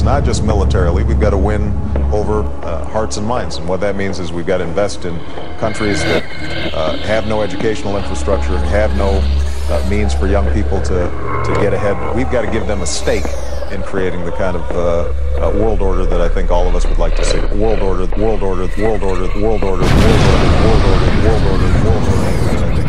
is not just militarily. We've got to win over hearts and minds. And what that means is we've got to invest in countries that have no educational infrastructure, have no means for young people to get ahead. We've got to give them a stake in creating the kind of world order that I think all of us would like to see. World order, world order, world order, world order, world order, world order, world order, world order, world order.